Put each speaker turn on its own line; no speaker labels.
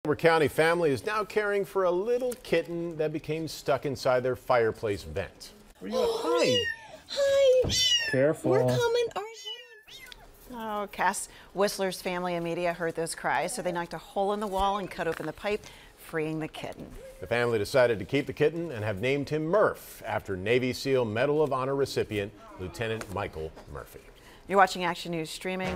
Delaware County family is now caring for a little kitten that became stuck inside their fireplace vent.
Hi.
Hi.
Careful.
We're coming. All right,
Oh, Cass Whisler's family and media heard those cries, so they knocked a hole in the wall and cut open the pipe, freeing the kitten.
The family decided to keep the kitten and have named him Murph after Navy SEAL Medal of Honor recipient Lieutenant Michael Murphy.
You're watching Action News streaming.